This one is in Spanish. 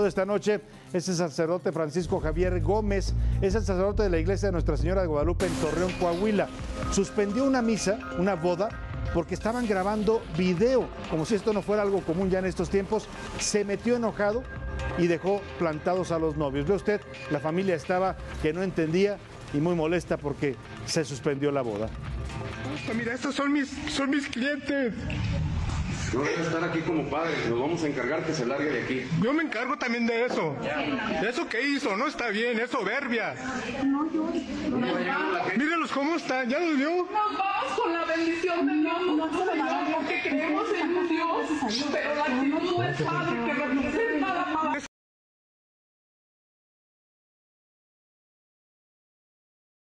De esta noche es el sacerdote Francisco Javier Gómez, es el sacerdote de la iglesia de Nuestra Señora de Guadalupe en Torreón, Coahuila. Suspendió una misa, una boda, porque estaban grabando video, como si esto no fuera algo común ya en estos tiempos. Se metió enojado y dejó plantados a los novios. Ve usted, la familia estaba que no entendía y muy molesta porque se suspendió la boda. Mira, estos son mis clientes. No vas a estar aquí como padre, nos vamos a encargar que se largue de aquí. Yo me encargo también de eso. De eso que hizo, no está bien, es soberbia. Mírenlos cómo están, ¿ya los vio? Nos vamos con la bendición de Dios, nosotros porque creemos en Dios, pero la actitud no es padre que representa